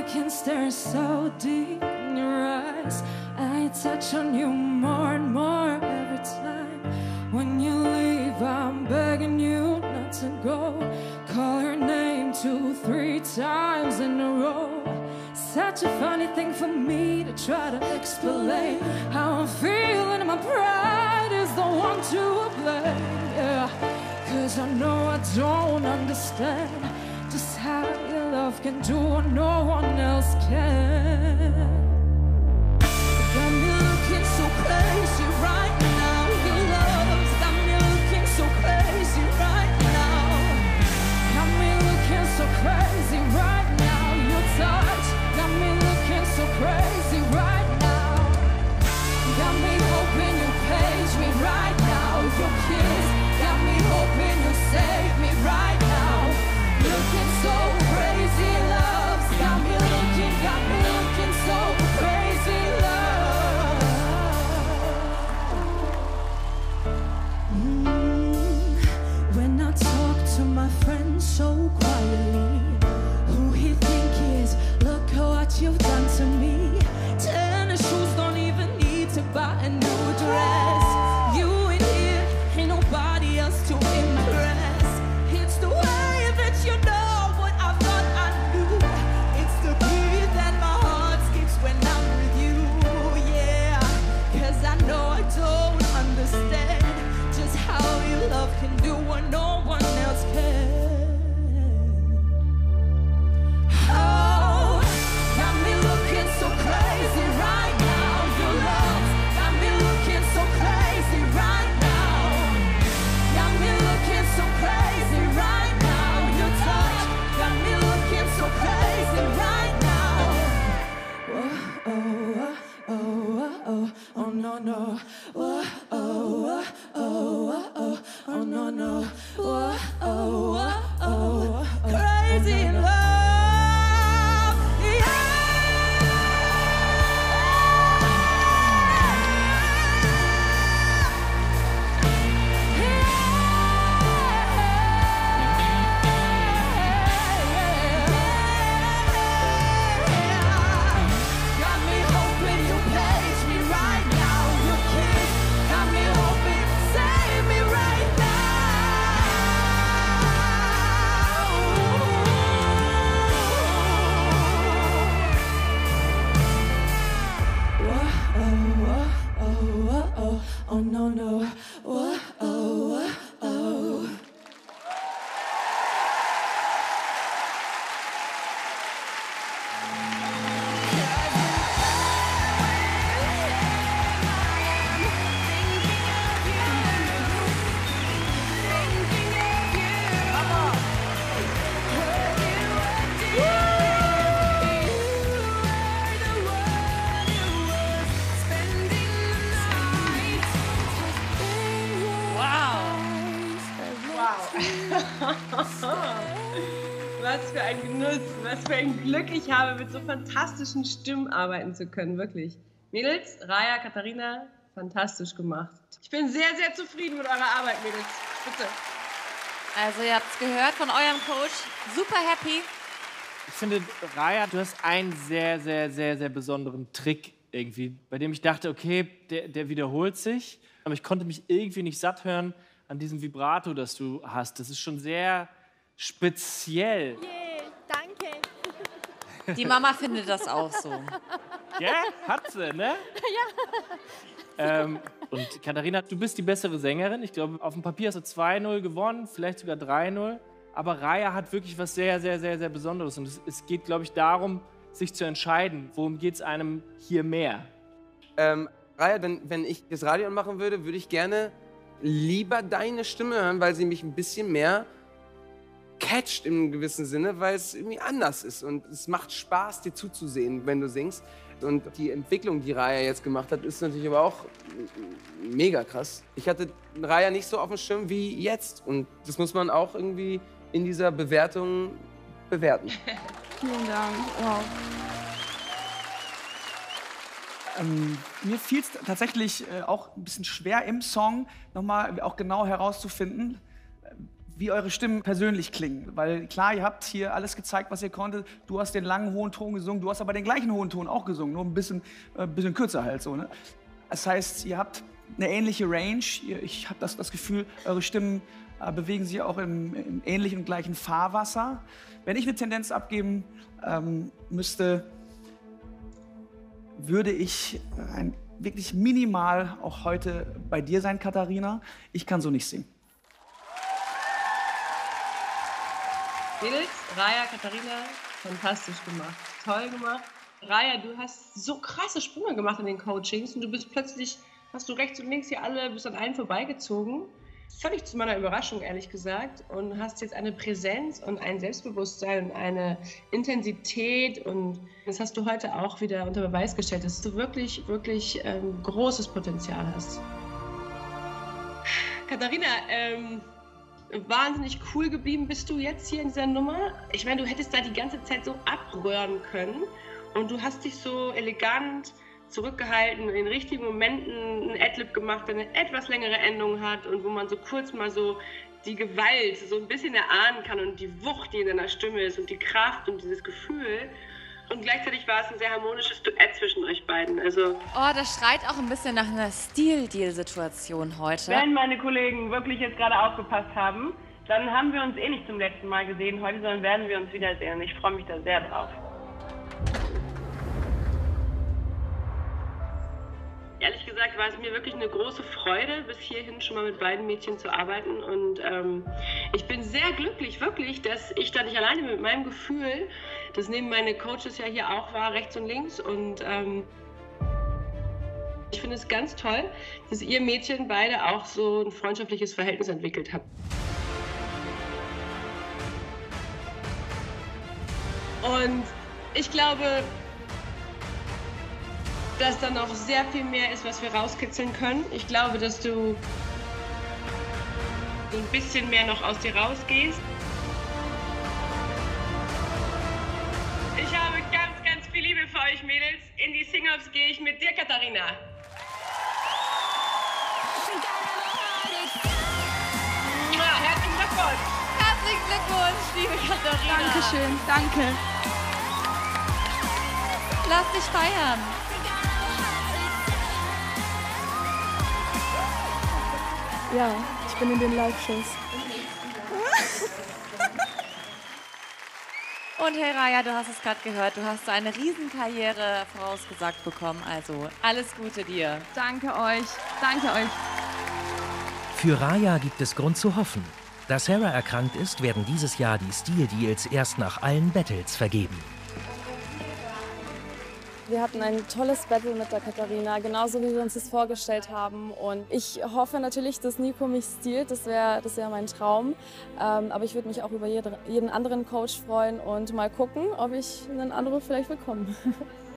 can stare so deep in your eyes. I touch on you more and more every time. When you leave, I'm begging you not to go. Call your name 2, 3 times in a row. Such a funny thing for me to try to explain how I'm feeling. My pride is the one to blame, yeah. 'Cause I know I don't understand just how your love can do what no one else can. Got me looking so crazy right now. Your love's got me looking so crazy right now. Got me looking so crazy right now. Your touch got me looking so crazy right now. Got me hoping you page me right now. Your kiss got me hoping you save me right now. Looking so crazy, love. Got me looking so crazy, love. When I talk to my friends so quietly, who he think he is, look what you've done to me. Tennis shoes don't even need to buy a new dress. You in here, ain't nobody else to impress. It's the way that you know what I thought I knew. It's the beat that my heart skips when I'm with you, yeah. 'Cause I know I don't understand just how your love can do what no one else can. Oh, got me looking so crazy right now. Your love got me looking so crazy right now. Got me looking so crazy right now. Your touch got me looking so crazy right now. Whoa, oh, oh, oh, oh, oh, no, no. Whoa, oh, oh, oh, oh, oh, no, no. Whoa, oh, oh, oh, crazy in love. Oh no no, whoa, oh, oh, oh. Was für ein Genuss, was für ein Glück ich habe, mit so fantastischen Stimmen arbeiten zu können, wirklich. Mädels, Raya, Katharina, fantastisch gemacht. Ich bin sehr, sehr zufrieden mit eurer Arbeit, Mädels. Bitte. Also ihr habt es gehört von eurem Coach, super happy. Ich finde, Raya, du hast einen sehr, sehr, sehr, sehr besonderen Trick irgendwie, bei dem ich dachte, okay, der wiederholt sich, aber ich konnte mich irgendwie nicht satt hören an diesem Vibrato, das du hast. Das ist schon sehr speziell. Yeah, danke. Die Mama findet das auch so. Ja, hat sie, ne? Ja. Und Katharina, du bist die bessere Sängerin. Ich glaube, auf dem Papier hast du 2-0 gewonnen, vielleicht sogar 3-0. Aber Raya hat wirklich was sehr, sehr, sehr, sehr Besonderes. Und es geht, glaube ich, darum, sich zu entscheiden, worum geht es einem hier mehr. Raya, wenn ich das Radio anmachen würde, würde ich gerne lieber deine Stimme hören, weil sie mich ein bisschen mehr catcht im gewissen Sinne, weil es irgendwie anders ist. Und es macht Spaß, dir zuzusehen, wenn du singst. Und die Entwicklung, die Raya jetzt gemacht hat, ist natürlich aber auch mega krass. Ich hatte Raya nicht so auf dem Schirm wie jetzt. Und das muss man auch irgendwie in dieser Bewertung bewerten. Vielen Dank. Wow. Mir fiel es tatsächlich auch ein bisschen schwer im Song, nochmal auch genau herauszufinden, wie eure Stimmen persönlich klingen. Weil klar, ihr habt hier alles gezeigt, was ihr konntet. Du hast den langen, hohen Ton gesungen, du hast aber den gleichen hohen Ton auch gesungen, nur ein bisschen kürzer halt so. Ne? Das heißt, ihr habt eine ähnliche Range. Ich habe das Gefühl, eure Stimmen bewegen sich auch im ähnlichen und gleichen Fahrwasser. Wenn ich eine Tendenz abgeben müsste, würde ich wirklich minimal auch heute bei dir sein, Katharina. Ich kann so nicht singen. Mädels, Raya, Katharina, fantastisch gemacht. Toll gemacht. Raya, du hast so krasse Sprünge gemacht in den Coachings und du bist plötzlich, hast du rechts und links hier alle, bist an allen vorbeigezogen. Völlig zu meiner Überraschung, ehrlich gesagt. Und hast jetzt eine Präsenz und ein Selbstbewusstsein und eine Intensität. Und das hast du heute auch wieder unter Beweis gestellt, dass du wirklich, wirklich großes Potenzial hast. Katharina, wahnsinnig cool geblieben bist du jetzt hier in dieser Nummer. Ich meine, du hättest da die ganze Zeit so abrühren können. Und du hast dich so elegant zurückgehalten, in den richtigen Momenten ein Adlib gemacht, der eine etwas längere Endung hat und wo man so kurz mal so die Gewalt so ein bisschen erahnen kann und die Wucht, die in deiner Stimme ist und die Kraft und dieses Gefühl. Und gleichzeitig war es ein sehr harmonisches Duett zwischen euch beiden. Also, Oh, das schreit auch ein bisschen nach einer Stil-Deal-Situation heute. wenn meine Kollegen wirklich jetzt gerade aufgepasst haben, dann haben wir uns eh nicht zum letzten Mal gesehen heute, sondern werden wir uns wiedersehen. Und ich freue mich da sehr drauf. Ehrlich gesagt war es mir wirklich eine große Freude, bis hierhin schon mal mit beiden Mädchen zu arbeiten. Und ich bin sehr glücklich, wirklich, dass ich da nicht alleine bin mit meinem Gefühl, das neben meine Coaches ja hier auch war, rechts und links. Und ich finde es ganz toll, dass ihr Mädchen beide auch so ein freundschaftliches Verhältnis entwickelt habt. Und ich glaube, dass da noch sehr viel mehr ist, was wir rauskitzeln können. Ich glaube, dass du ein bisschen mehr noch aus dir rausgehst. Ich habe ganz, ganz viel Liebe für euch, Mädels. In die Sing-Offs gehe ich mit dir, Katharina. Herzlichen Glückwunsch. Herzlichen Glückwunsch, liebe Katharina. Dankeschön, danke. Lass dich feiern. Ja, ich bin in den Live-Shows. Und hey Raya, du hast es gerade gehört, du hast eine Riesenkarriere vorausgesagt bekommen. Also alles Gute dir. Danke euch, danke euch. Für Raya gibt es Grund zu hoffen. Da Sarah erkrankt ist, werden dieses Jahr die Stil-Deals erst nach allen Battles vergeben. Wir hatten ein tolles Battle mit der Katharina, genauso wie wir uns das vorgestellt haben. Und ich hoffe natürlich, dass Nico mich stiehlt, das wär mein Traum. Aber ich würde mich auch über jeden anderen Coach freuen und mal gucken, ob ich einen Anruf vielleicht bekomme.